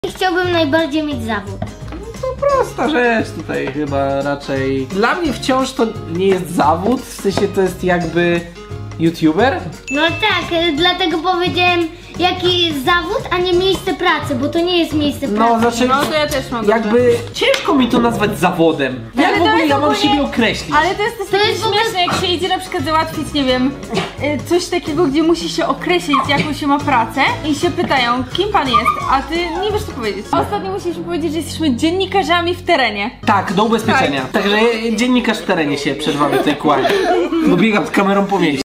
Chciałbym najbardziej mieć zawód. To prosta rzecz tutaj chyba raczej. Dla mnie wciąż to nie jest zawód, w sensie to jest jakby YouTuber? No tak, dlatego powiedziałem jaki jest zawód, a nie miejsce pracy, bo to nie jest miejsce pracy. No znaczy, No to ja też mam jakby ciężko mi to nazwać zawodem. Jak Ale w to ogóle jest ja mam ogólnie- siebie określić? Ale to jest też takie jest w ogóle- śmieszne, jak się idzie na przykład załatwić, nie wiem, coś takiego, gdzie musi się określić, jaką się ma pracę i się pytają, kim pan jest, a ty nie wiesz co powiedzieć. Ostatnio musieliśmy powiedzieć, że jesteśmy dziennikarzami w terenie. Tak, do ubezpieczenia. Także dziennikarz w terenie się przed wami tutaj kłania. Bo biegam z kamerą po mieście.